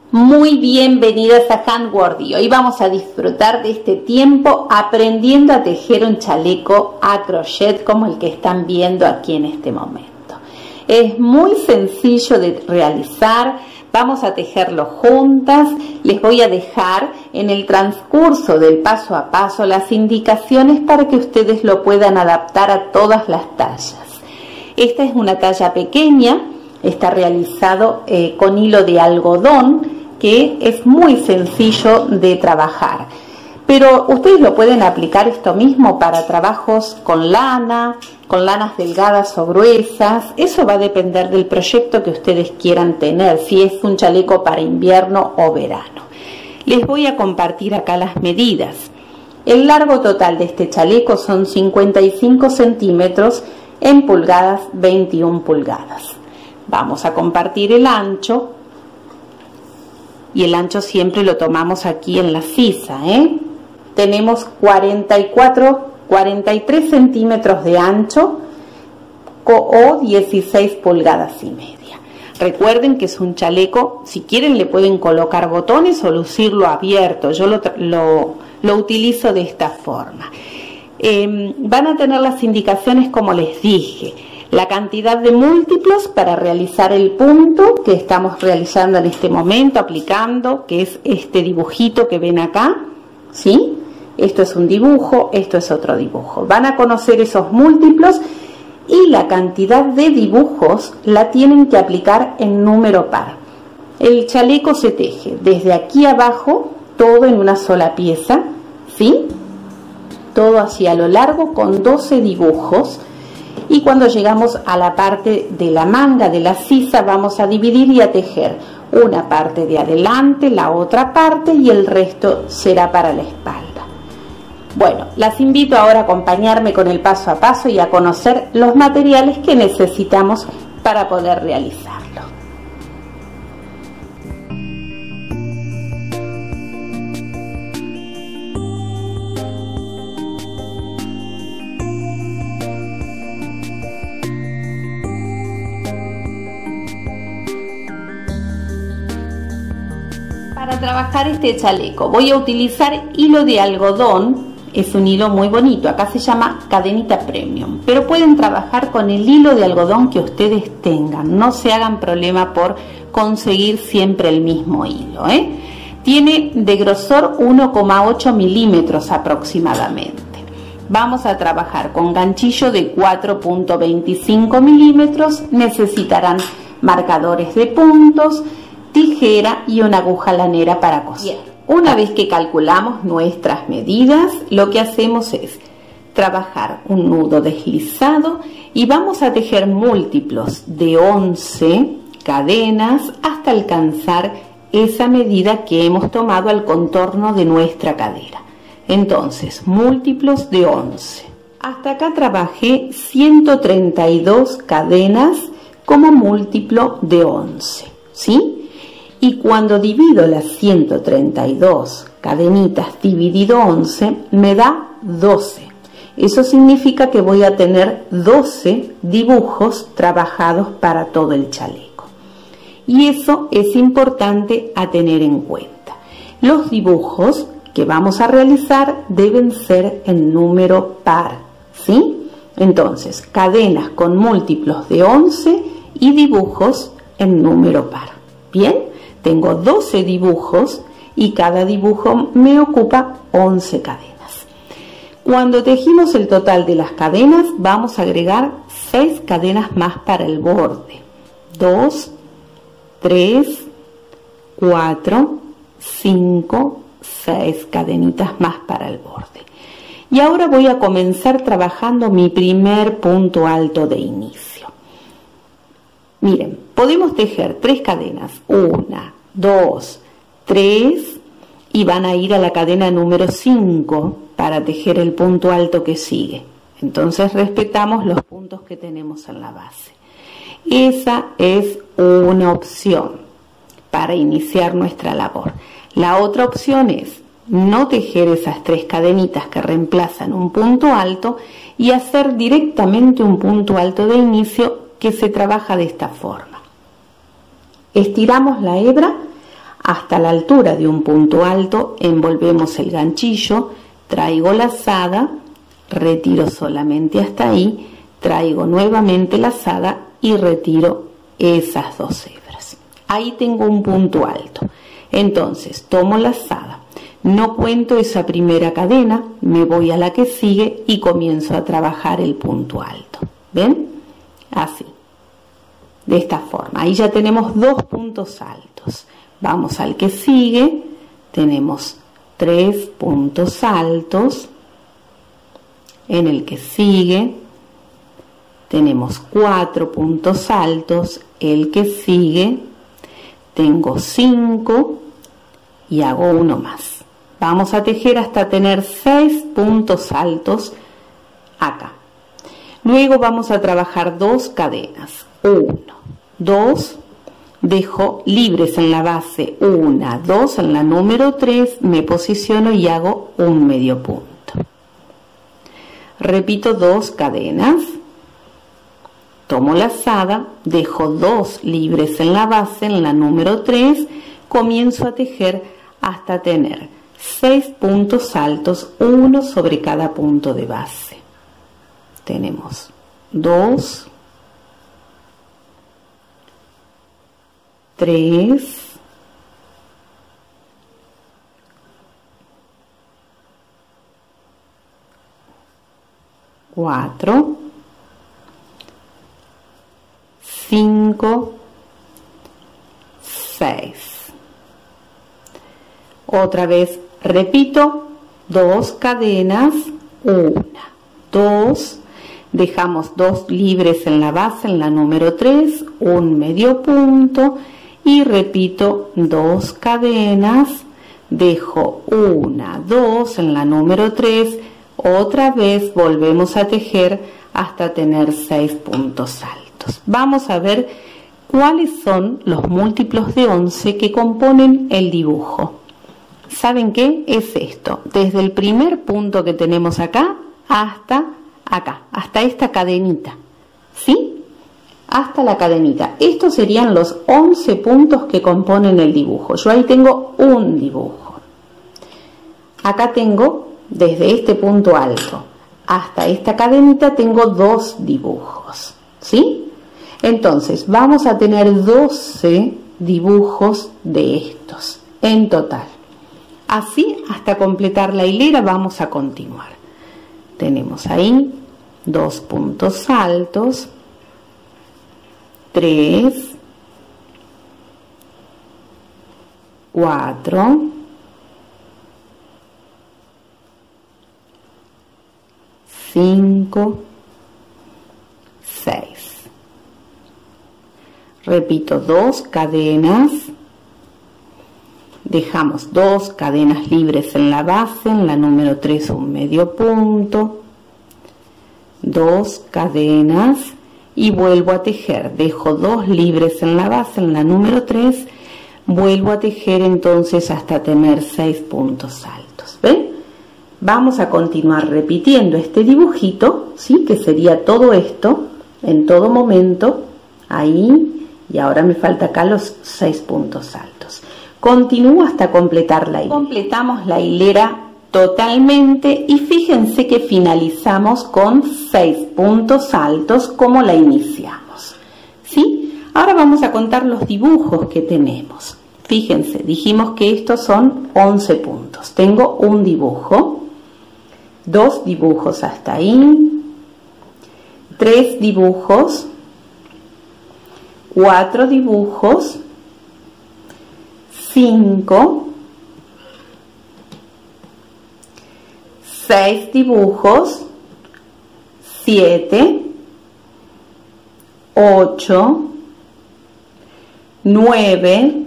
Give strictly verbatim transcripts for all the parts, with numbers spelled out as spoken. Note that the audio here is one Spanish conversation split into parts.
Muy bienvenidas a Handwordy. Hoy vamos a disfrutar de este tiempo aprendiendo a tejer un chaleco a crochet como el que están viendo aquí en este momento. Es muy sencillo de realizar, vamos a tejerlo juntas. Les voy a dejar en el transcurso del paso a paso las indicaciones para que ustedes lo puedan adaptar a todas las tallas. Esta es una talla pequeña, está realizado eh, con hilo de algodón, que es muy sencillo de trabajar, pero ustedes lo pueden aplicar esto mismo para trabajos con lana, con lanas delgadas o gruesas. Eso va a depender del proyecto que ustedes quieran tener, si es un chaleco para invierno o verano. Les voy a compartir acá las medidas. El largo total de este chaleco son cincuenta y cinco centímetros, en pulgadas veintiuna pulgadas. Vamos a compartir el ancho. Y el ancho siempre lo tomamos aquí en la sisa, ¿eh? Tenemos cuarenta y cuatro, cuarenta y tres centímetros de ancho o dieciséis pulgadas y media. Recuerden que es un chaleco, si quieren le pueden colocar botones o lucirlo abierto. Yo lo, lo, lo utilizo de esta forma. Eh, van a tener las indicaciones como les dije. La cantidad de múltiplos para realizar el punto que estamos realizando en este momento, aplicando, que es este dibujito que ven acá, ¿sí? Esto es un dibujo, esto es otro dibujo. Van a conocer esos múltiplos y la cantidad de dibujos la tienen que aplicar en número par. El chaleco se teje desde aquí abajo, todo en una sola pieza, ¿sí? Todo hacia lo largo con doce dibujos. Y cuando llegamos a la parte de la manga de la sisa vamos a dividir y a tejer una parte de adelante, la otra parte y el resto será para la espalda. Bueno, las invito ahora a acompañarme con el paso a paso y a conocer los materiales que necesitamos para poder realizarlo. Para trabajar este chaleco voy a utilizar hilo de algodón, es un hilo muy bonito, acá se llama cadenita premium, pero pueden trabajar con el hilo de algodón que ustedes tengan, no se hagan problema por conseguir siempre el mismo hilo, ¿eh? Tiene de grosor uno coma ocho milímetros aproximadamente. Vamos a trabajar con ganchillo de cuatro punto veinticinco milímetros, necesitarán marcadores de puntos, tijera y una aguja lanera para coser. Bien. Una vez que calculamos nuestras medidas, lo que hacemos es trabajar un nudo deslizado y vamos a tejer múltiplos de once cadenas hasta alcanzar esa medida que hemos tomado al contorno de nuestra cadera. Entonces, múltiplos de once. Hasta acá trabajé ciento treinta y dos cadenas como múltiplo de once, ¿sí? Y cuando divido las ciento treinta y dos cadenitas dividido once, me da doce. Eso significa que voy a tener doce dibujos trabajados para todo el chaleco. Y eso es importante a tener en cuenta. Los dibujos que vamos a realizar deben ser en número par, ¿sí? Entonces, cadenas con múltiplos de once y dibujos en número par. ¿Bien? Tengo doce dibujos y cada dibujo me ocupa once cadenas. Cuando tejimos el total de las cadenas, vamos a agregar seis cadenas más para el borde. dos, tres, cuatro, cinco, seis cadenitas más para el borde. Y ahora voy a comenzar trabajando mi primer punto alto de inicio. Miren, podemos tejer tres cadenas, una, dos, tres, y van a ir a la cadena número cinco para tejer el punto alto que sigue. Entonces respetamos los puntos que tenemos en la base. Esa es una opción para iniciar nuestra labor. La otra opción es no tejer esas tres cadenitas que reemplazan un punto alto y hacer directamente un punto alto de inicio que se trabaja de esta forma. Estiramos la hebra hasta la altura de un punto alto, envolvemos el ganchillo, traigo lazada, retiro solamente hasta ahí, traigo nuevamente lazada y retiro esas dos hebras. Ahí tengo un punto alto. Entonces tomo lazada, no cuento esa primera cadena, me voy a la que sigue y comienzo a trabajar el punto alto. ¿Ven? Así, de esta forma. Ahí ya tenemos dos puntos altos. Vamos al que sigue, tenemos tres puntos altos. En el que sigue tenemos cuatro puntos altos. El que sigue tengo cinco y hago uno más. Vamos a tejer hasta tener seis puntos altos acá. Luego vamos a trabajar dos cadenas. Uno, dos, dejo libres en la base una, dos, en la número tres me posiciono y hago un medio punto. Repito dos cadenas, tomo lazada, dejo dos libres en la base, en la número tres, comienzo a tejer hasta tener seis puntos altos, uno sobre cada punto de base. Tenemos dos, tres, cuatro, cinco, seis. Otra vez repito, dos cadenas, una, dos, dejamos dos libres en la base, en la número tres, un medio punto y repito dos cadenas, dejo una, dos en la número tres, otra vez volvemos a tejer hasta tener seis puntos altos. Vamos a ver cuáles son los múltiplos de once que componen el dibujo. ¿Saben qué? Es esto, desde el primer punto que tenemos acá hasta acá, hasta esta cadenita, ¿sí? Hasta la cadenita. Estos serían los once puntos que componen el dibujo. Yo ahí tengo un dibujo. Acá tengo, desde este punto alto hasta esta cadenita, tengo dos dibujos, ¿sí? Entonces, vamos a tener doce dibujos de estos en total. Así, hasta completar la hilera, vamos a continuar. Tenemos ahí dos puntos altos, tres, cuatro, cinco, seis. Repito, dos cadenas, dejamos dos cadenas libres en la base, en la número tres un medio punto, dos cadenas y vuelvo a tejer, dejo dos libres en la base, en la número tres, vuelvo a tejer entonces hasta tener seis puntos altos. ¿Ven? Vamos a continuar repitiendo este dibujito, ¿sí? Que sería todo esto en todo momento, ahí, y ahora me falta acá los seis puntos altos. Continúo hasta completar la hilera. Completamos la hilera totalmente y fíjense que finalizamos con seis puntos altos como la iniciamos, ¿sí? Ahora vamos a contar los dibujos que tenemos. Fíjense, dijimos que estos son once puntos. Tengo un dibujo, dos dibujos hasta ahí, tres dibujos, cuatro dibujos, cinco, seis dibujos, siete, ocho, nueve,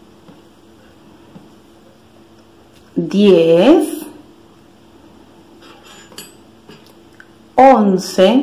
diez, once,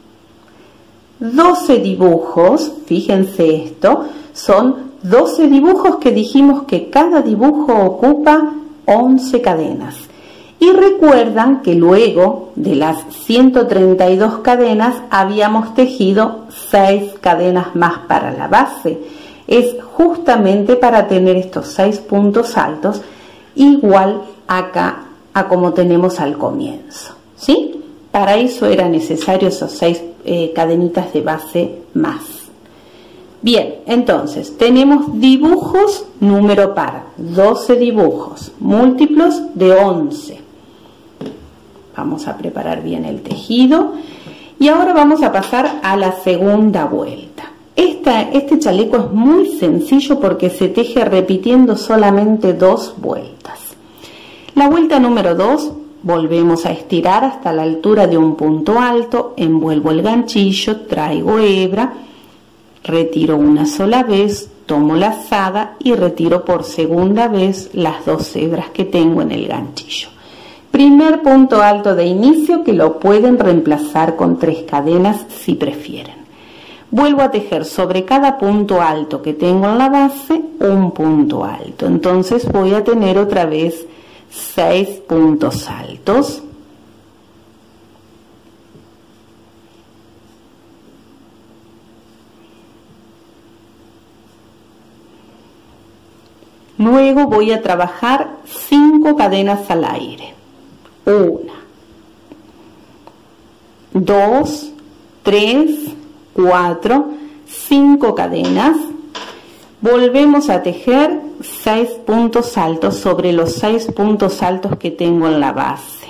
doce dibujos. Fíjense esto, son doce dibujos que dijimos que cada dibujo ocupa once cadenas. Y recuerdan que luego de las ciento treinta y dos cadenas habíamos tejido seis cadenas más para la base. es justamente para tener estos seis puntos altos igual acá a como tenemos al comienzo, ¿sí? Para eso era necesario esos seis eh, cadenitas de base más. Bien, entonces tenemos dibujos número par, doce dibujos, múltiplos de once. Vamos a preparar bien el tejido y ahora vamos a pasar a la segunda vuelta. Esta, este chaleco es muy sencillo porque se teje repitiendo solamente dos vueltas. La vuelta número dos, volvemos a estirar hasta la altura de un punto alto, envuelvo el ganchillo, traigo hebra, retiro una sola vez, tomo lazada y retiro por segunda vez las dos hebras que tengo en el ganchillo. Primer punto alto de inicio que lo pueden reemplazar con tres cadenas si prefieren. Vuelvo a tejer sobre cada punto alto que tengo en la base un punto alto. Entonces voy a tener otra vez seis puntos altos. Luego voy a trabajar cinco cadenas al aire. Una, dos, tres, cuatro, cinco cadenas. Volvemos a tejer seis puntos altos sobre los seis puntos altos que tengo en la base.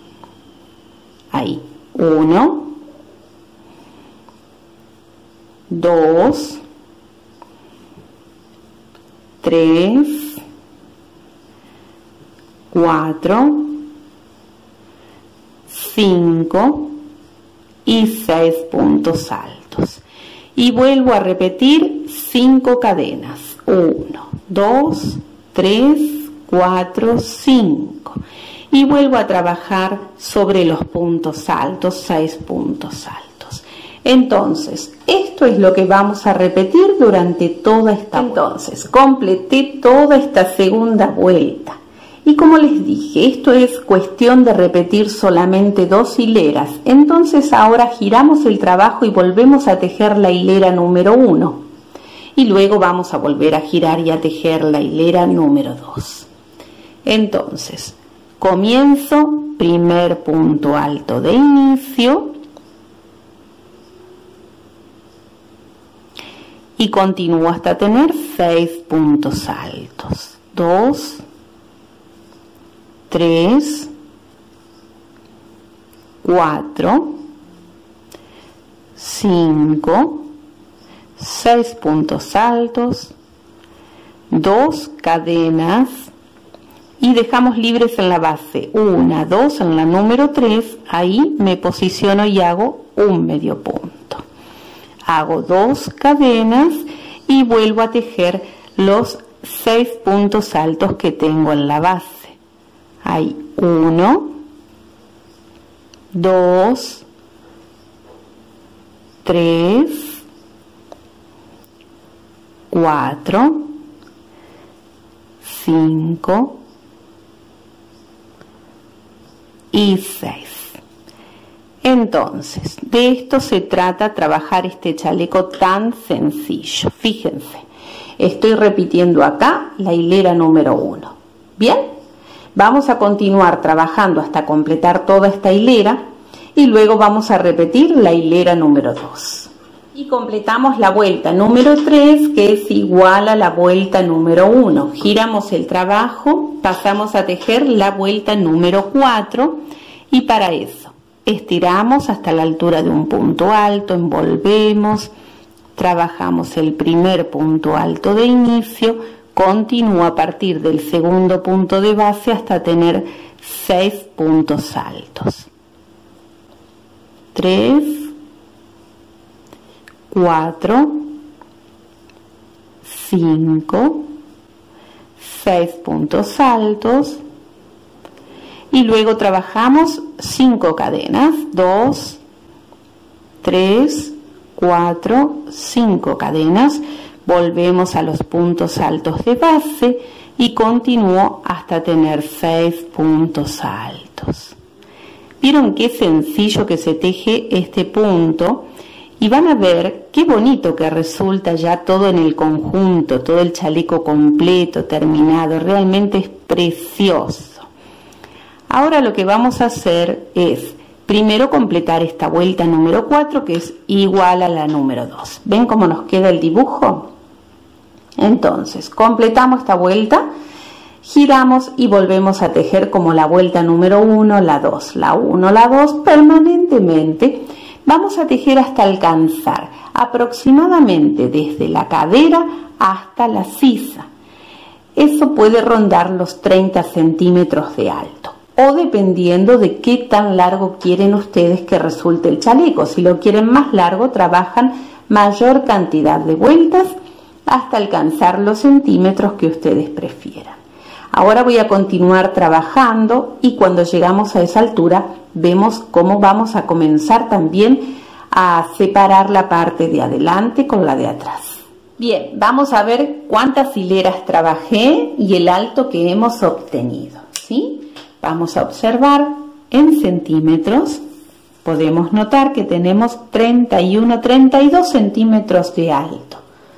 Ahí, uno, dos, tres, cuatro, cinco y seis puntos altos. Y vuelvo a repetir cinco cadenas. uno, dos, tres, cuatro, cinco. Y vuelvo a trabajar sobre los puntos altos, seis puntos altos. Entonces, esto es lo que vamos a repetir durante toda esta vuelta. Entonces, completé toda esta segunda vuelta. Y como les dije, esto es cuestión de repetir solamente dos hileras. Entonces ahora giramos el trabajo y volvemos a tejer la hilera número uno. Y luego vamos a volver a girar y a tejer la hilera número dos. Entonces, comienzo, primer punto alto de inicio. Y continúo hasta tener seis puntos altos. dos, tres, cuatro, cinco, seis puntos altos, dos cadenas y dejamos libres en la base, una, dos, en la número tres, ahí me posiciono y hago un medio punto. Hago dos cadenas y vuelvo a tejer los seis puntos altos que tengo en la base. Hay uno, dos, tres, cuatro, cinco y seis. Entonces, de esto se trata trabajar este chaleco tan sencillo. Fíjense, estoy repitiendo acá la hilera número uno. ¿Bien? Vamos a continuar trabajando hasta completar toda esta hilera y luego vamos a repetir la hilera número dos. Y completamos la vuelta número tres, que es igual a la vuelta número uno. Giramos el trabajo, pasamos a tejer la vuelta número cuatro y para eso estiramos hasta la altura de un punto alto, envolvemos, trabajamos el primer punto alto de inicio, continúo a partir del segundo punto de base hasta tener seis puntos altos. tres, cuatro, cinco, seis puntos altos y luego trabajamos cinco cadenas, dos, tres, cuatro, cinco cadenas. Volvemos a los puntos altos de base y continúo hasta tener seis puntos altos. ¿Vieron qué sencillo que se teje este punto? y van a ver qué bonito que resulta ya todo en el conjunto, todo el chaleco completo, terminado, realmente es precioso. Ahora lo que vamos a hacer es primero completar esta vuelta número cuatro, que es igual a la número dos. ¿Ven cómo nos queda el dibujo? Entonces, completamos esta vuelta, giramos y volvemos a tejer como la vuelta número uno, la dos, la uno, la dos, permanentemente. Vamos a tejer hasta alcanzar aproximadamente desde la cadera hasta la sisa. Eso puede rondar los treinta centímetros de alto, o dependiendo de qué tan largo quieren ustedes que resulte el chaleco. Si lo quieren más largo, trabajan mayor cantidad de vueltas hasta alcanzar los centímetros que ustedes prefieran. Ahora voy a continuar trabajando y cuando llegamos a esa altura vemos cómo vamos a comenzar también a separar la parte de adelante con la de atrás. Bien, vamos a ver cuántas hileras trabajé y el alto que hemos obtenido, ¿sí? Vamos a observar en centímetros. Podemos notar que tenemos treinta y uno, treinta y dos centímetros de alto.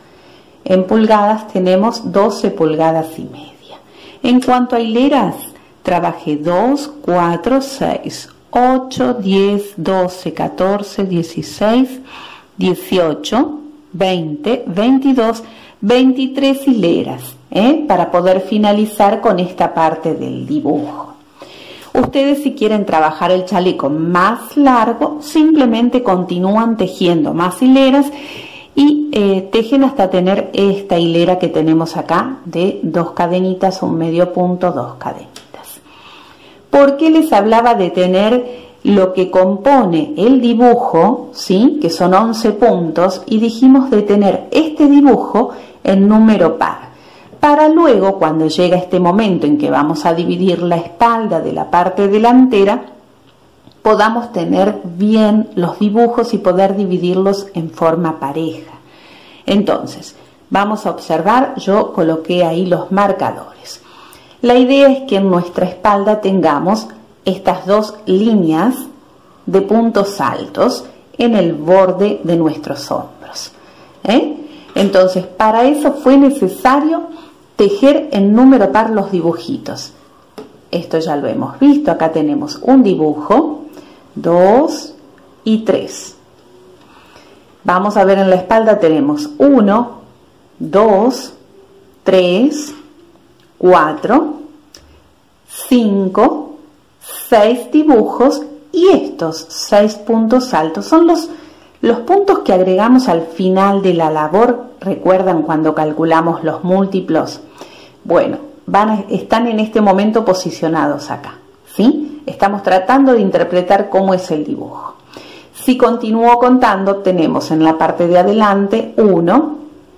En pulgadas tenemos doce pulgadas y media. En cuanto a hileras, trabajé dos, cuatro, seis, ocho, diez, doce, catorce, dieciséis, dieciocho, veinte, veintidós, veintitrés hileras, ¿eh? para poder finalizar con esta parte del dibujo. Ustedes, si quieren trabajar el chaleco más largo, simplemente continúan tejiendo más hileras y eh, tejen hasta tener esta hilera que tenemos acá de dos cadenitas, un medio punto, dos cadenitas. ¿Por qué les hablaba de tener lo que compone el dibujo, ¿sí? que son once puntos, y dijimos de tener este dibujo en número par? Para luego, cuando llega este momento en que vamos a dividir la espalda de la parte delantera, podamos tener bien los dibujos y poder dividirlos en forma pareja. Entonces, vamos a observar, yo coloqué ahí los marcadores. La idea es que en nuestra espalda tengamos estas dos líneas de puntos altos en el borde de nuestros hombros. ¿eh? Entonces, para eso fue necesario tejer en número par los dibujitos. Esto ya lo hemos visto, acá tenemos un dibujo, dos y tres. Vamos a ver en la espalda tenemos uno, dos, tres, cuatro, cinco, seis dibujos y estos seis puntos altos son los, los puntos que agregamos al final de la labor. ¿Recuerdan cuando calculamos los múltiplos? Bueno, van a, están en este momento posicionados acá, ¿sí? Estamos tratando de interpretar cómo es el dibujo. Si continúo contando, tenemos en la parte de adelante uno,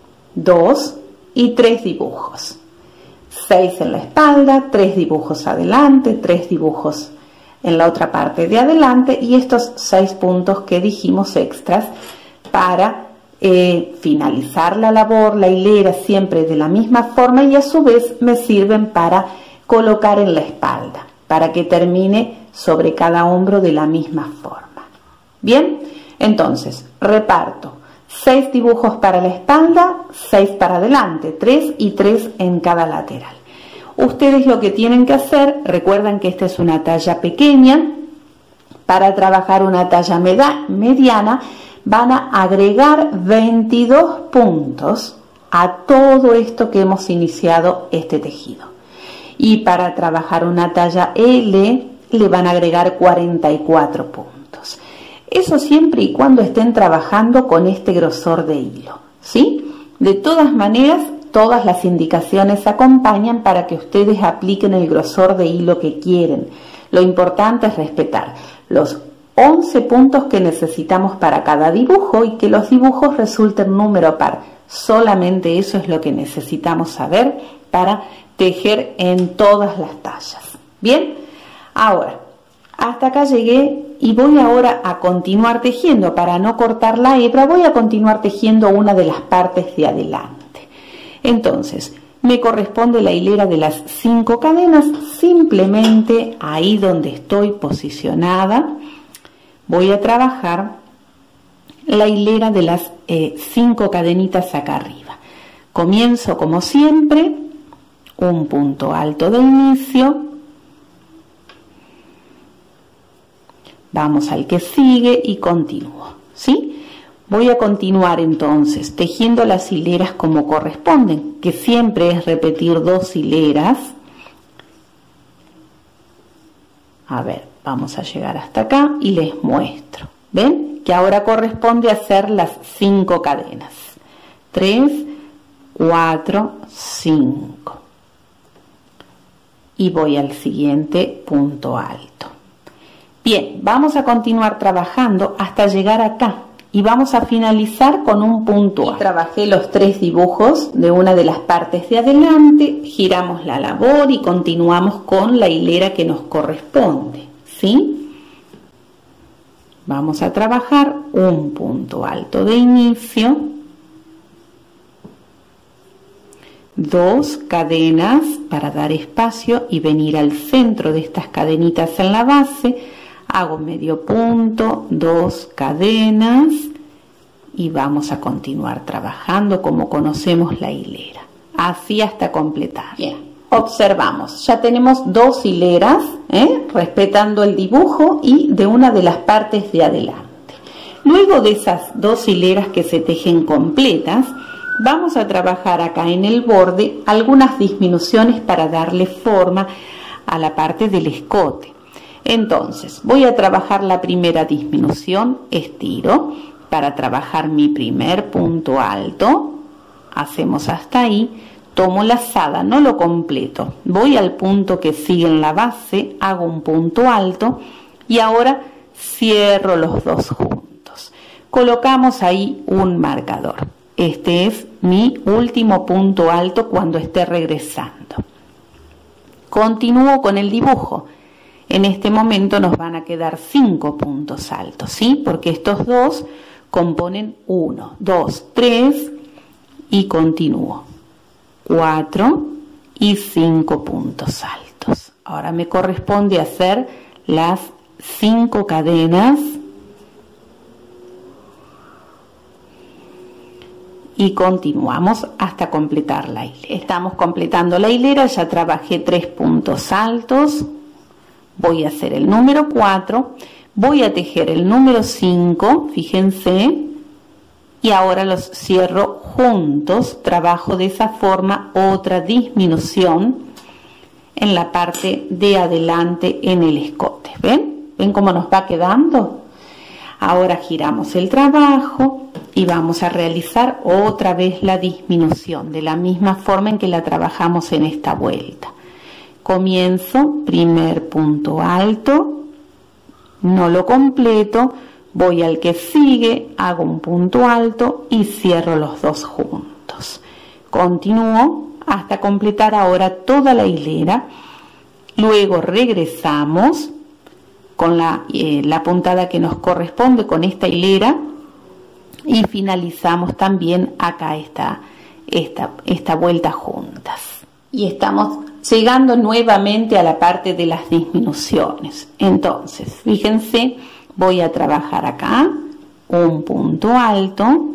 dos y tres dibujos. seis en la espalda, tres dibujos adelante, tres dibujos en la otra parte de adelante y estos seis puntos que dijimos extras para eh, finalizar la labor, la hilera siempre de la misma forma y a su vez me sirven para colocar en la espalda, para que termine sobre cada hombro de la misma forma. Bien, entonces reparto seis dibujos para la espalda, seis para adelante, tres y tres en cada lateral. Ustedes lo que tienen que hacer, recuerdan que esta es una talla pequeña, para trabajar una talla mediana van a agregar veintidós puntos a todo esto que hemos iniciado este tejido. Y para trabajar una talla L le van a agregar cuarenta y cuatro puntos. Eso siempre y cuando estén trabajando con este grosor de hilo, ¿sí? De todas maneras, todas las indicaciones acompañan para que ustedes apliquen el grosor de hilo que quieren. Lo importante es respetar los once puntos que necesitamos para cada dibujo y que los dibujos resulten número par. Solamente eso es lo que necesitamos saber para tejer en todas las tallas. Bien, ahora, hasta acá llegué y voy ahora a continuar tejiendo. Para no cortar la hebra, voy a continuar tejiendo una de las partes de adelante. Entonces, me corresponde la hilera de las cinco cadenas, simplemente ahí donde estoy posicionada, voy a trabajar la hilera de las eh, cinco cadenitas acá arriba. Comienzo como siempre, un punto alto de inicio, vamos al que sigue y continúo, ¿sí? Voy a continuar entonces tejiendo las hileras como corresponden, que siempre es repetir dos hileras. A ver, vamos a llegar hasta acá y les muestro. ¿Ven? Que ahora corresponde hacer las cinco cadenas. tres, cuatro, cinco. Y voy al siguiente punto alto. Bien, vamos a continuar trabajando hasta llegar acá. Y vamos a finalizar con un punto alto. Trabajé los tres dibujos de una de las partes de adelante, giramos la labor y continuamos con la hilera que nos corresponde, ¿sí? Vamos a trabajar un punto alto de inicio, dos cadenas para dar espacio y venir al centro de estas cadenitas en la base. Hago medio punto, dos cadenas y vamos a continuar trabajando como conocemos la hilera, así hasta completar. Bien, observamos, ya tenemos dos hileras, ¿eh? respetando el dibujo y de una de las partes de adelante. Luego de esas dos hileras que se tejen completas, vamos a trabajar acá en el borde algunas disminuciones para darle forma a la parte del escote. Entonces, voy a trabajar la primera disminución, estiro, para trabajar mi primer punto alto, hacemos hasta ahí, tomo lazada, no lo completo, voy al punto que sigue en la base, hago un punto alto y ahora cierro los dos juntos. Colocamos ahí un marcador. Este es mi último punto alto cuando esté regresando. Continúo con el dibujo. En este momento nos van a quedar cinco puntos altos, ¿sí? Porque estos dos componen uno, dos, tres y continúo. cuatro y cinco puntos altos. Ahora me corresponde hacer las cinco cadenas y continuamos hasta completar la hilera. Estamos completando la hilera, ya trabajé tres puntos altos. Voy a hacer el número cuatro, voy a tejer el número cinco, fíjense, y ahora los cierro juntos, trabajo de esa forma otra disminución en la parte de adelante en el escote. ¿Ven? ¿Ven cómo nos va quedando? Ahora giramos el trabajo y vamos a realizar otra vez la disminución, de la misma forma en que la trabajamos en esta vuelta. Comienzo, primer punto alto, no lo completo, voy al que sigue, hago un punto alto y cierro los dos juntos. Continúo hasta completar ahora toda la hilera, luego regresamos con la, eh, la puntada que nos corresponde con esta hilera y finalizamos también acá esta, esta, esta vuelta juntas. Y estamos llegando nuevamente a la parte de las disminuciones. Entonces, fíjense, voy a trabajar acá un punto alto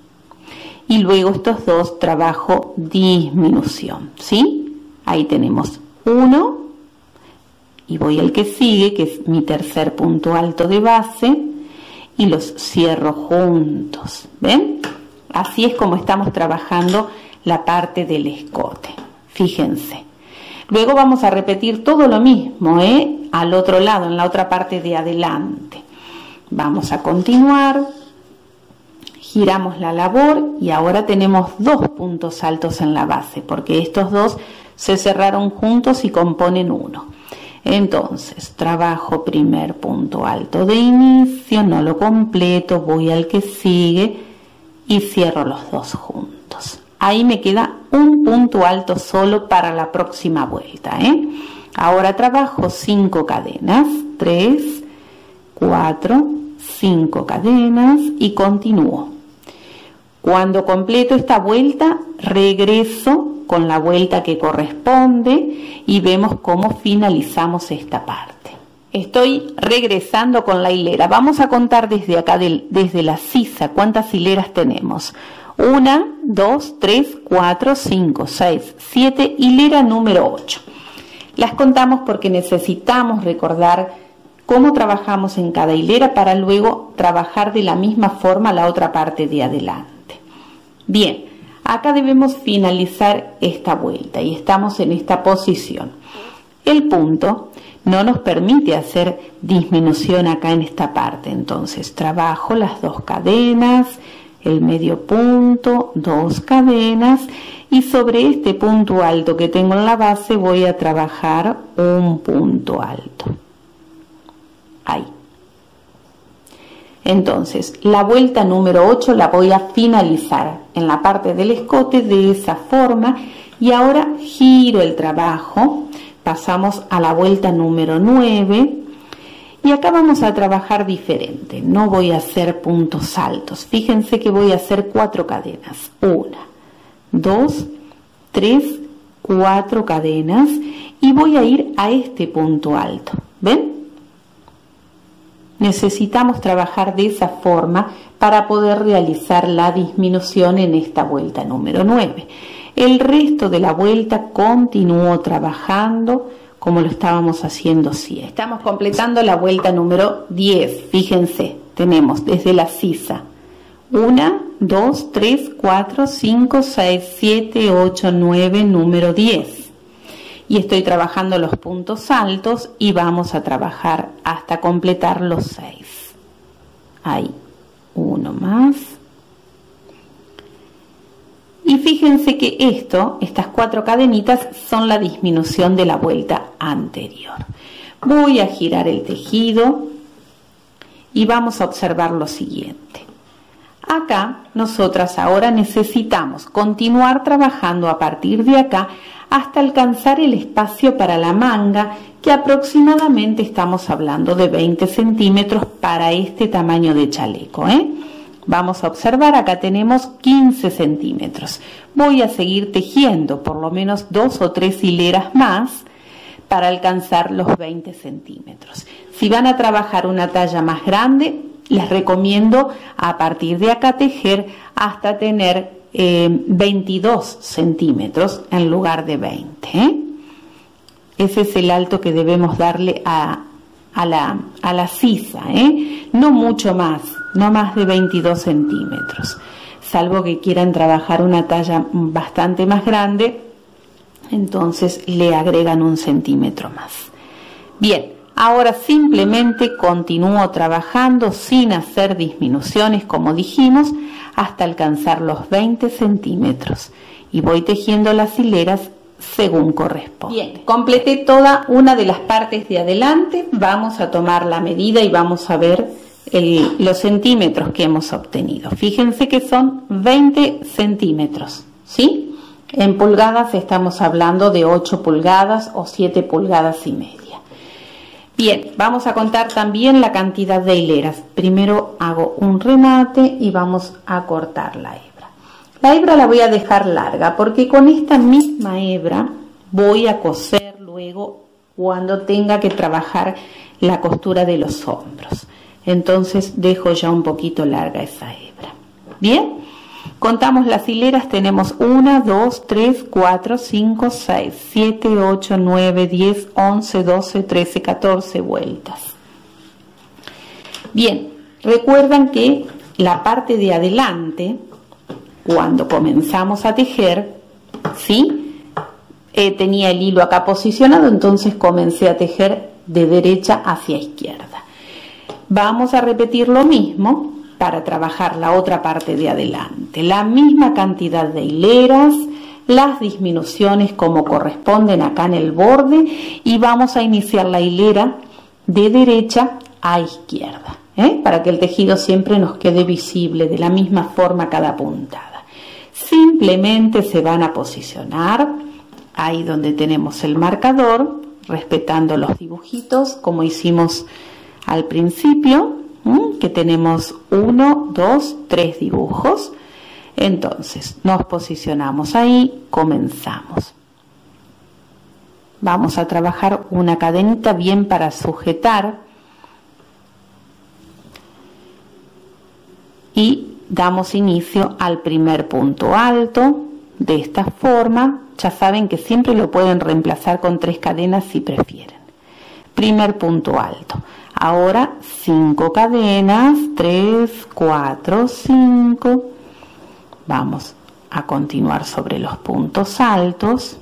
y luego estos dos trabajo disminución, ¿sí? Ahí tenemos uno y voy al que sigue, que es mi tercer punto alto de base, y los cierro juntos, ¿ven? Así es como estamos trabajando la parte del escote. Fíjense. Luego vamos a repetir todo lo mismo, ¿eh? Al otro lado, en la otra parte de adelante. Vamos a continuar. Giramos la labor y ahora tenemos dos puntos altos en la base, porque estos dos se cerraron juntos y componen uno. Entonces, trabajo primer punto alto de inicio, no lo completo, voy al que sigue y cierro los dos juntos. Ahí me queda un punto alto solo para la próxima vuelta, ¿eh? Ahora trabajo cinco cadenas, tres, cuatro, cinco cadenas y continúo. Cuando completo esta vuelta, regreso con la vuelta que corresponde y vemos cómo finalizamos esta parte. estoy regresando con la hilera. Vamos a contar desde acá, del, desde la sisa, cuántas hileras tenemos. Una, dos, tres, cuatro, cinco, seis, siete, hilera número ocho. Las contamos porque necesitamos recordar cómo trabajamos en cada hilera para luego trabajar de la misma forma la otra parte de adelante. Bien, acá debemos finalizar esta vuelta y estamos en esta posición. El punto no nos permite hacer disminución acá en esta parte, entonces trabajo las dos cadenas, el medio punto, dos cadenas, y sobre este punto alto que tengo en la base voy a trabajar un punto alto. Ahí. Entonces, la vuelta número ocho la voy a finalizar en la parte del escote de esa forma, y ahora giro el trabajo, pasamos a la vuelta número nueve, y acá vamos a trabajar diferente. No voy a hacer puntos altos, fíjense que voy a hacer cuatro cadenas, una, dos, tres, cuatro cadenas, y voy a ir a este punto alto, ¿ven? Necesitamos trabajar de esa forma para poder realizar la disminución en esta vuelta número nueve. El resto de la vuelta continúo trabajando como lo estábamos haciendo siempre. Estamos completando la vuelta número diez. Fíjense, tenemos desde la sisa una, dos, tres, cuatro, cinco, seis, siete, ocho, nueve, número diez. Y estoy trabajando los puntos altos y vamos a trabajar hasta completar los seis. Ahí, uno más. Y fíjense que esto, estas cuatro cadenitas, son la disminución de la vuelta anterior. Voy a girar el tejido y vamos a observar lo siguiente. Acá, nosotras ahora necesitamos continuar trabajando a partir de acá hasta alcanzar el espacio para la manga, que aproximadamente estamos hablando de veinte centímetros para este tamaño de chaleco, ¿eh? Vamos a observar, acá tenemos quince centímetros. Voy a seguir tejiendo por lo menos dos o tres hileras más para alcanzar los veinte centímetros. Si van a trabajar una talla más grande, les recomiendo a partir de acá tejer hasta tener eh, veintidós centímetros en lugar de veinte. ¿eh? Ese es el alto que debemos darle a, a, la, a la sisa, ¿eh? No mucho más, no más de veintidós centímetros, salvo que quieran trabajar una talla bastante más grande, entonces le agregan un centímetro más. Bien, ahora simplemente continúo trabajando sin hacer disminuciones, como dijimos, hasta alcanzar los veinte centímetros, y voy tejiendo las hileras según corresponde. Bien, completé toda una de las partes de adelante. Vamos a tomar la medida y vamos a ver el, los centímetros que hemos obtenido. Fíjense que son veinte centímetros, ¿sí? En pulgadas estamos hablando de ocho pulgadas o siete pulgadas y media. Bien, vamos a contar también la cantidad de hileras. Primero hago un remate y vamos a cortar la hebra. La hebra la voy a dejar larga porque con esta misma hebra voy a coser luego cuando tenga que trabajar la costura de los hombros. Entonces dejo ya un poquito larga esa hebra. Bien, contamos las hileras, tenemos una, dos, tres, cuatro, cinco, seis, siete, ocho, nueve, diez, once, doce, trece, catorce vueltas. Bien, recuerdan que la parte de adelante, cuando comenzamos a tejer, ¿sí? Eh, tenía el hilo acá posicionado, entonces comencé a tejer de derecha hacia izquierda. Vamos a repetir lo mismo para trabajar la otra parte de adelante. La misma cantidad de hileras, las disminuciones como corresponden acá en el borde, y vamos a iniciar la hilera de derecha a izquierda, ¿eh? Para que el tejido siempre nos quede visible de la misma forma cada puntada. Simplemente se van a posicionar ahí donde tenemos el marcador, respetando los dibujitos como hicimos al principio, ¿m? Que tenemos uno, dos, tres dibujos. Entonces nos posicionamos ahí, comenzamos. vamos a trabajar una cadenita bien para sujetar y damos inicio al primer punto alto de esta forma. Ya saben que siempre lo pueden reemplazar con tres cadenas si prefieren. Primer punto alto. Ahora cinco cadenas, tres, cuatro, cinco. Vamos a continuar sobre los puntos altos.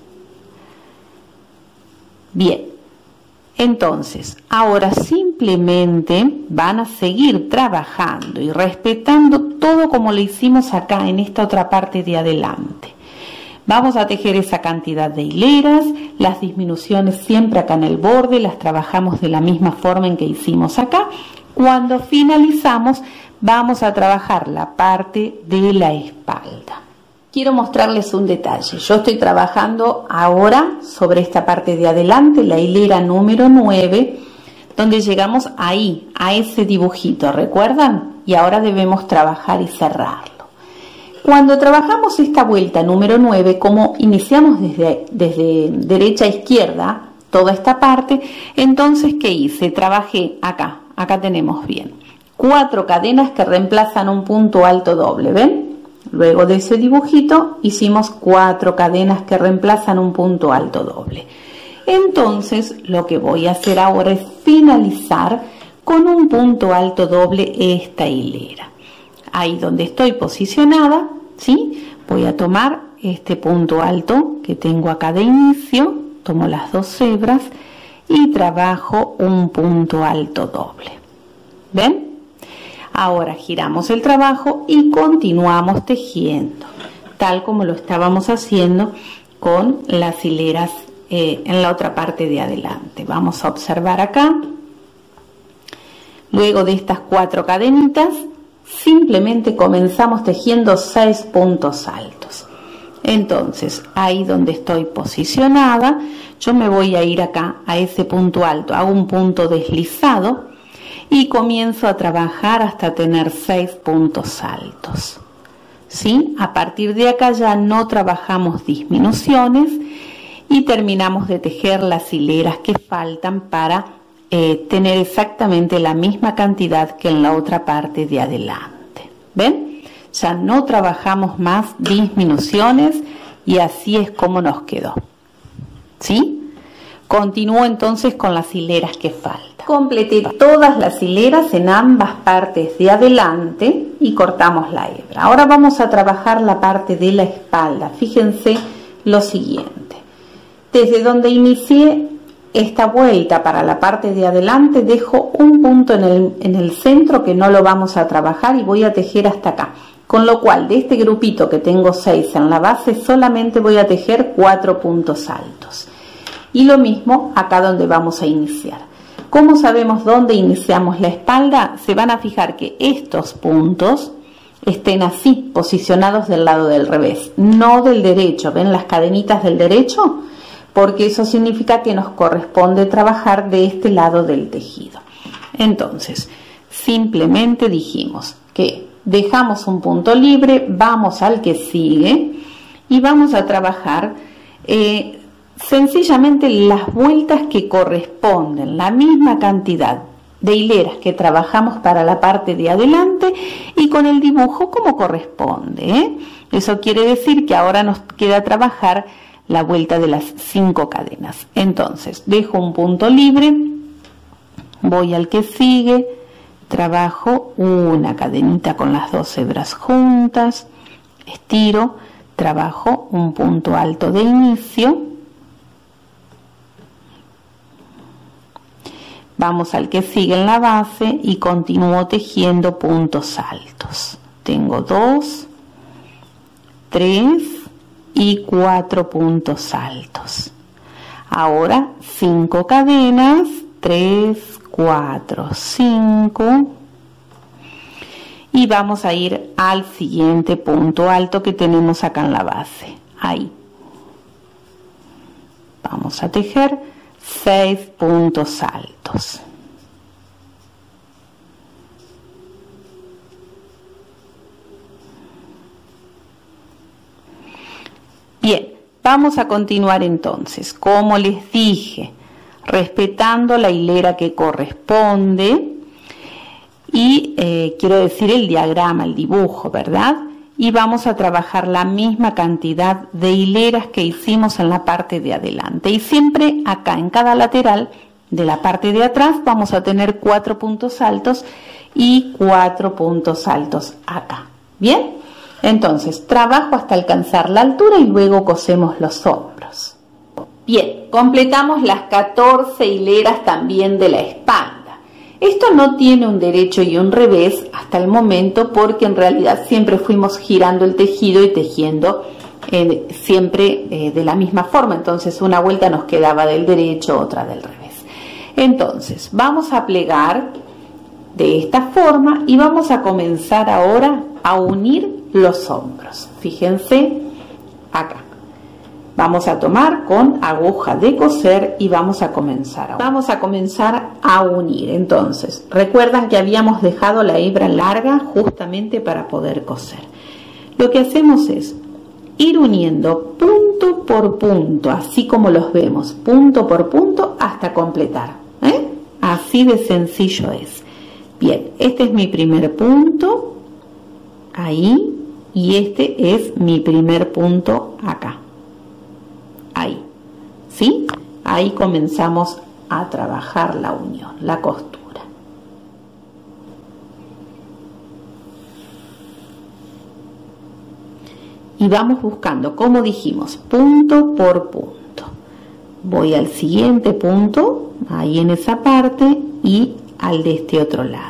Bien, entonces ahora simplemente van a seguir trabajando y respetando todo como lo hicimos acá en esta otra parte de adelante. Vamos a tejer esa cantidad de hileras, las disminuciones siempre acá en el borde, las trabajamos de la misma forma en que hicimos acá. Cuando finalizamos, vamos a trabajar la parte de la espalda. Quiero mostrarles un detalle. Yo estoy trabajando ahora sobre esta parte de adelante, la hilera número nueve, donde llegamos ahí, a ese dibujito, ¿recuerdan? Y ahora debemos trabajar y cerrarlo. Cuando trabajamos esta vuelta número nueve, como iniciamos desde, desde derecha a izquierda, toda esta parte, entonces, ¿qué hice? Trabajé acá, acá tenemos bien, cuatro cadenas que reemplazan un punto alto doble, ¿ven? Luego de ese dibujito hicimos cuatro cadenas que reemplazan un punto alto doble. Entonces, lo que voy a hacer ahora es finalizar con un punto alto doble esta hilera. Ahí donde estoy posicionada, ¿sí? Voy a tomar este punto alto que tengo acá de inicio, tomo las dos hebras y trabajo un punto alto doble. ¿Ven? Ahora giramos el trabajo y continuamos tejiendo, tal como lo estábamos haciendo con las hileras eh, en la otra parte de adelante. Vamos a observar acá. Luego de estas cuatro cadenitas, simplemente comenzamos tejiendo seis puntos altos. Entonces, ahí donde estoy posicionada, yo me voy a ir acá a ese punto alto, hago un punto deslizado y comienzo a trabajar hasta tener seis puntos altos. ¿Sí? A partir de acá ya no trabajamos disminuciones y terminamos de tejer las hileras que faltan para Eh, tener exactamente la misma cantidad que en la otra parte de adelante. ¿Ven? Ya no trabajamos más disminuciones y así es como nos quedó. ¿Sí? Continúo entonces con las hileras que faltan. Completé todas las hileras en ambas partes de adelante y cortamos la hebra. Ahora vamos a trabajar la parte de la espalda. Fíjense lo siguiente. Desde donde inicié esta vuelta para la parte de adelante, dejo un punto en el, en el centro que no lo vamos a trabajar y voy a tejer hasta acá. Con lo cual, de este grupito que tengo seis en la base, solamente voy a tejer cuatro puntos altos. Y lo mismo acá donde vamos a iniciar. ¿Cómo sabemos dónde iniciamos la espalda? Se van a fijar que estos puntos estén así, posicionados del lado del revés, no del derecho. ¿Ven las cadenitas del derecho? Porque eso significa que nos corresponde trabajar de este lado del tejido. Entonces, simplemente dijimos que dejamos un punto libre, vamos al que sigue y vamos a trabajar eh, sencillamente las vueltas que corresponden, la misma cantidad de hileras que trabajamos para la parte de adelante y con el dibujo como corresponde, ¿eh? Eso quiere decir que ahora nos queda trabajar la vuelta de las cinco cadenas. Entonces, dejo un punto libre, voy al que sigue, trabajo una cadenita con las dos hebras juntas, estiro, trabajo un punto alto de inicio, vamos al que sigue en la base y continúo tejiendo puntos altos. Tengo dos, tres y cuatro puntos altos. Ahora cinco cadenas, tres, cuatro, cinco y vamos a ir al siguiente punto alto que tenemos acá en la base. Ahí vamos a tejer seis puntos altos. Bien, Vamos a continuar entonces, como les dije, respetando la hilera que corresponde y eh, quiero decir el diagrama, el dibujo, ¿verdad? Y vamos a trabajar la misma cantidad de hileras que hicimos en la parte de adelante. Y siempre acá en cada lateral de la parte de atrás vamos a tener cuatro puntos altos y cuatro puntos altos acá. ¿Bien? Entonces, trabajo hasta alcanzar la altura y luego cosemos los hombros. Bien, completamos las catorce hileras también de la espalda. Esto no tiene un derecho y un revés hasta el momento porque en realidad siempre fuimos girando el tejido y tejiendo eh, siempre eh, de la misma forma. Entonces, una vuelta nos quedaba del derecho, otra del revés. Entonces, vamos a plegar de esta forma y vamos a comenzar ahora a unir los hombros. Fíjense acá. Vamos a tomar con aguja de coser y vamos a comenzar a, vamos a comenzar a unir. Entonces, recuerdan que habíamos dejado la hebra larga justamente para poder coser. Lo que hacemos es ir uniendo punto por punto, así como los vemos, punto por punto hasta completar. ¿eh? Así de sencillo es. Bien, este es mi primer punto, ahí. Y este es mi primer punto acá, ahí, ¿sí? Ahí comenzamos a trabajar la unión, la costura. Y vamos buscando, como dijimos, punto por punto. Voy al siguiente punto, ahí en esa parte, y al de este otro lado.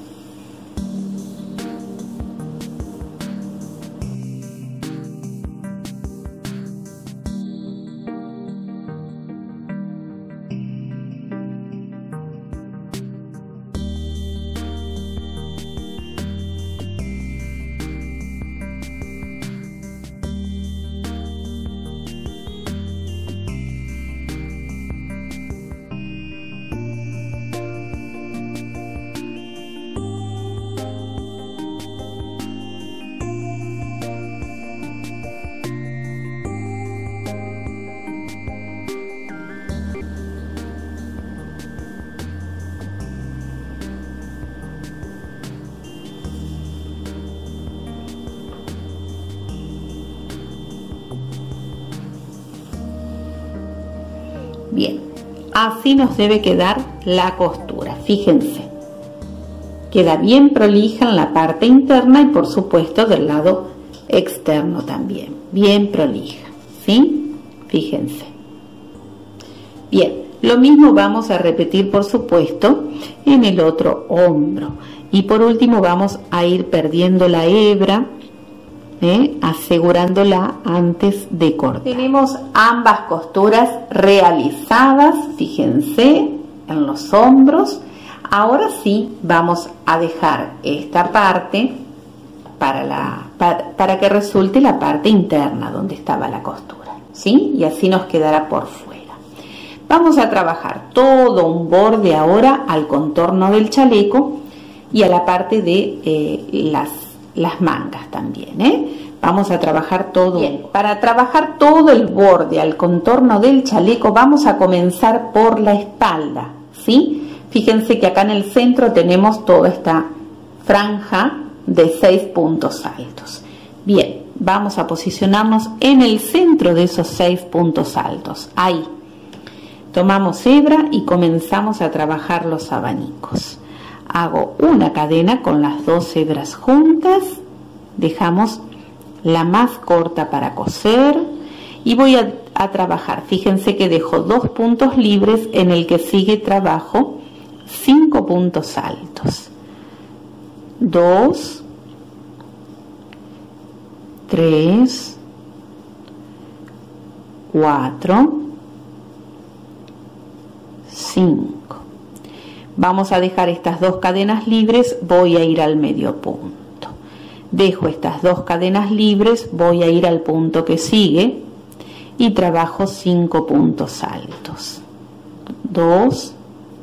Bien, así nos debe quedar la costura, fíjense. Queda bien prolija en la parte interna y por supuesto del lado externo también, bien prolija, ¿sí? Fíjense. Bien, lo mismo vamos a repetir por supuesto en el otro hombro. Y por último vamos a ir perdiendo la hebra, ¿Eh? asegurándola antes de cortar. Tenemos ambas costuras realizadas, fíjense, en los hombros. Ahora sí vamos a dejar esta parte para, la, para, para que resulte la parte interna donde estaba la costura, ¿sí? Y así nos quedará por fuera. Vamos a trabajar todo un borde ahora al contorno del chaleco y a la parte de eh, las las mangas también, ¿eh? Vamos a trabajar todo. Bien, para trabajar todo el borde al contorno del chaleco vamos a comenzar por la espalda, ¿sí? Fíjense que acá en el centro tenemos toda esta franja de seis puntos altos. Bien, vamos a posicionarnos en el centro de esos seis puntos altos, ahí. Tomamos hebra y comenzamos a trabajar los abanicos. Hago una cadena con las dos hebras juntas, dejamos la más corta para coser y voy a, a trabajar. Fíjense que dejo dos puntos libres, en el que sigue trabajo cinco puntos altos. Dos, tres, cuatro, cinco. Vamos a dejar estas dos cadenas libres, voy a ir al medio punto. Dejo estas dos cadenas libres, voy a ir al punto que sigue y trabajo cinco puntos altos. Dos,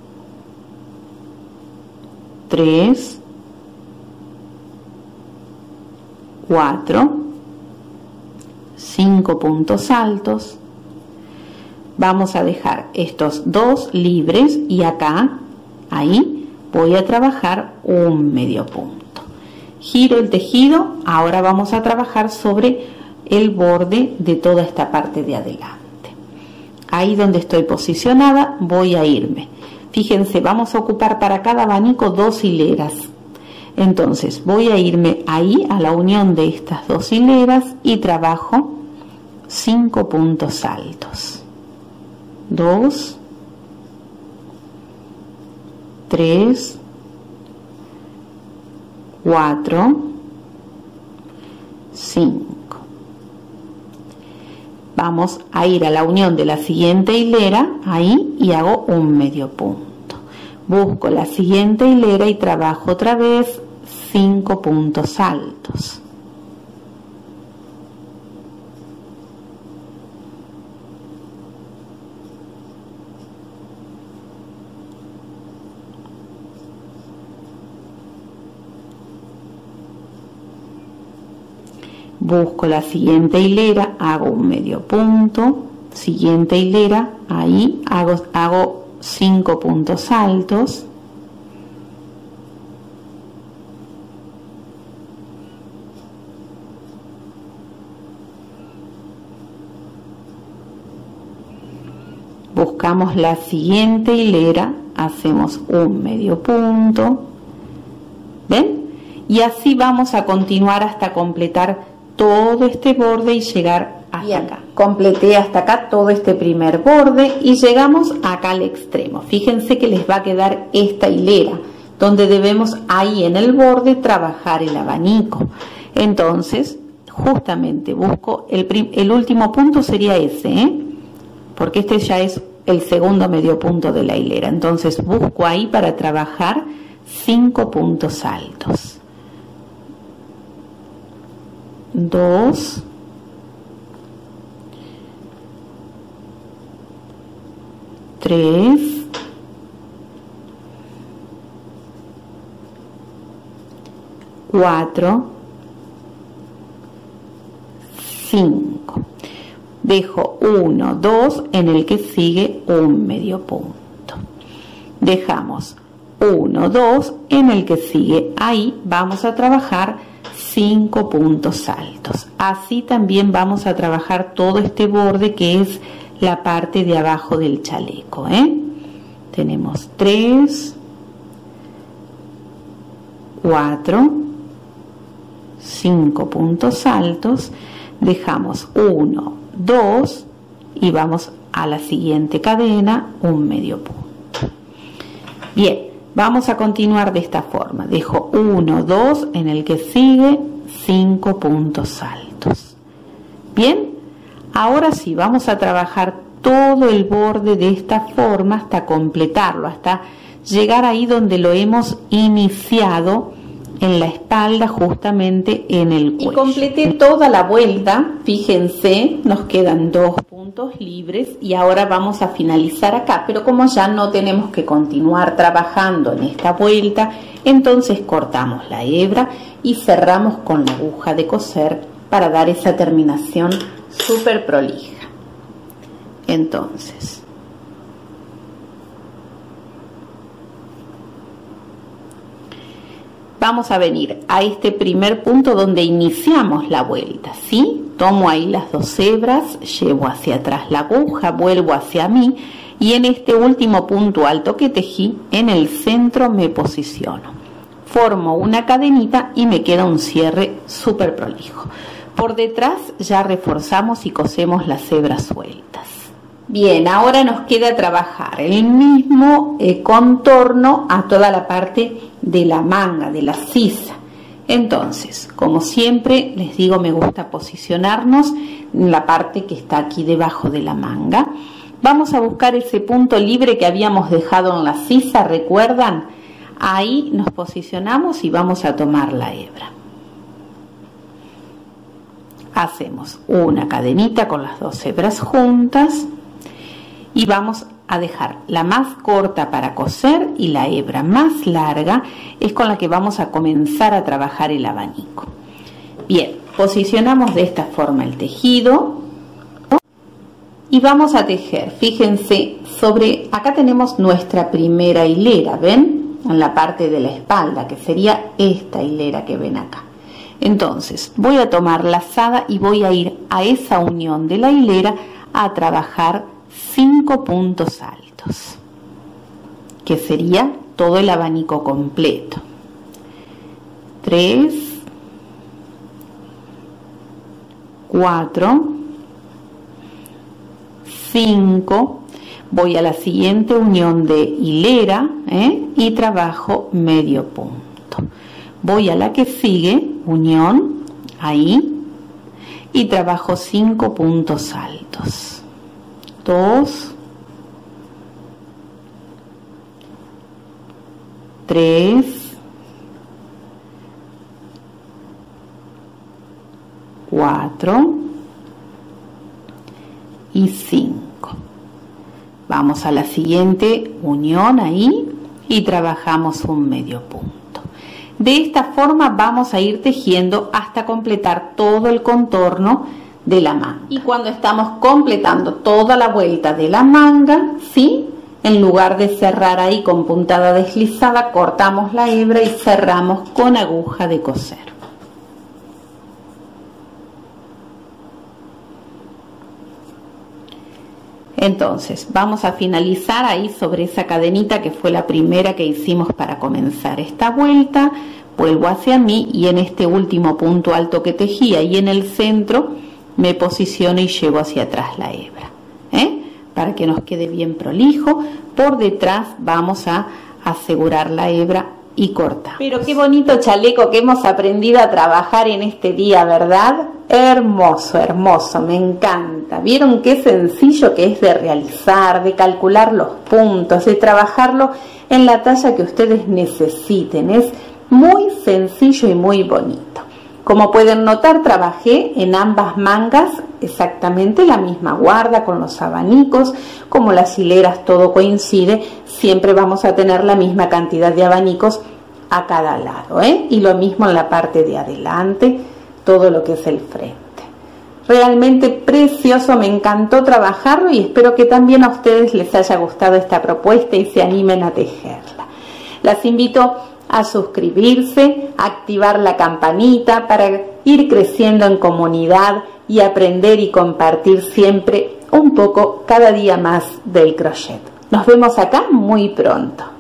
tres, cuatro, cinco puntos altos, vamos a dejar estos dos libres y acá, ahí, voy a trabajar un medio punto. Giro el tejido, ahora vamos a trabajar sobre el borde de toda esta parte de adelante. Ahí donde estoy posicionada voy a irme. Fíjense, vamos a ocupar para cada abanico dos hileras. Entonces voy a irme ahí a la unión de estas dos hileras y trabajo cinco puntos altos. dos, tres, cuatro, cinco. Vamos a ir a la unión de la siguiente hilera, ahí, y hago un medio punto. Busco la siguiente hilera y trabajo otra vez cinco puntos altos. Busco la siguiente hilera, hago un medio punto, siguiente hilera, ahí hago, hago cinco puntos altos, buscamos la siguiente hilera, hacemos un medio punto, ¿ven? Y así vamos a continuar hasta completar todo este borde y llegar hasta Bien. acá. Completé hasta acá todo este primer borde y llegamos acá al extremo. Fíjense que les va a quedar esta hilera donde debemos ahí en el borde trabajar el abanico. Entonces justamente busco el, el último punto sería ese, ¿eh? Porque este ya es el segundo medio punto de la hilera. Entonces busco ahí para trabajar cinco puntos altos. Dos, tres, cuatro, cinco. Dejo uno, dos, en el que sigue un medio punto. Dejamos uno, dos, en el que sigue, ahí vamos a trabajar cinco puntos altos. Así también vamos a trabajar todo este borde que es la parte de abajo del chaleco, ¿eh? Tenemos tres, cuatro, cinco puntos altos, dejamos uno, dos y vamos a la siguiente cadena, un medio punto. Bien. Vamos a continuar de esta forma. Dejo uno, dos, en el que sigue cinco puntos altos. Bien, ahora sí vamos a trabajar todo el borde de esta forma hasta completarlo, hasta llegar ahí donde lo hemos iniciado en la espalda, justamente en el cuello. Y completé toda la vuelta, fíjense, nos quedan dos puntos libres y ahora vamos a finalizar acá, pero como ya no tenemos que continuar trabajando en esta vuelta, entonces cortamos la hebra y cerramos con la aguja de coser para dar esa terminación súper prolija. Entonces, vamos a venir a este primer punto donde iniciamos la vuelta, ¿sí? Tomo ahí las dos hebras, llevo hacia atrás la aguja, vuelvo hacia mí y en este último punto alto que tejí, en el centro me posiciono. Formo una cadenita y me queda un cierre súper prolijo. Por detrás ya reforzamos y cosemos las hebras sueltas. Bien, ahora nos queda trabajar el mismo eh, contorno a toda la parte de la manga, de la sisa. Entonces, como siempre les digo, me gusta posicionarnos en la parte que está aquí debajo de la manga. Vamos a buscar ese punto libre que habíamos dejado en la sisa, ¿recuerdan? Ahí nos posicionamos y vamos a tomar la hebra. Hacemos una cadenita con las dos hebras juntas y vamos a dejar la más corta para coser y la hebra más larga es con la que vamos a comenzar a trabajar el abanico. Bien, posicionamos de esta forma el tejido y vamos a tejer. Fíjense, sobre acá tenemos nuestra primera hilera, ¿ven? En la parte de la espalda, que sería esta hilera que ven acá. Entonces voy a tomar lazada y voy a ir a esa unión de la hilera a trabajar cinco puntos altos, que sería todo el abanico completo. Tres, cuatro, cinco. Voy a la siguiente unión de hilera ¿eh? y trabajo medio punto. Voy a la que sigue, unión, ahí, y trabajo cinco puntos altos. Dos, tres, cuatro y cinco. Vamos a la siguiente unión ahí y trabajamos un medio punto. De esta forma vamos a ir tejiendo hasta completar todo el contorno de la manga. Y cuando estamos completando toda la vuelta de la manga, ¿sí? En lugar de cerrar ahí con puntada deslizada, cortamos la hebra y cerramos con aguja de coser. Entonces vamos a finalizar ahí sobre esa cadenita que fue la primera que hicimos para comenzar esta vuelta. Vuelvo hacia mí y en este último punto alto que tejí ahí en el centro me posiciono y llevo hacia atrás la hebra, ¿eh? Para que nos quede bien prolijo. Por detrás vamos a asegurar la hebra y cortar. Pero qué bonito chaleco que hemos aprendido a trabajar en este día, ¿verdad? Hermoso, hermoso, me encanta. ¿Vieron qué sencillo que es de realizar, de calcular los puntos, de trabajarlo en la talla que ustedes necesiten? Es muy sencillo y muy bonito. Como pueden notar, trabajé en ambas mangas exactamente la misma guarda con los abanicos. Como las hileras todo coincide, siempre vamos a tener la misma cantidad de abanicos a cada lado, ¿eh? Y lo mismo en la parte de adelante, todo lo que es el frente. Realmente precioso, me encantó trabajarlo y espero que también a ustedes les haya gustado esta propuesta y se animen a tejerla. Las invito a suscribirse, a activar la campanita para ir creciendo en comunidad y aprender y compartir siempre un poco cada día más del crochet. Nos vemos acá muy pronto.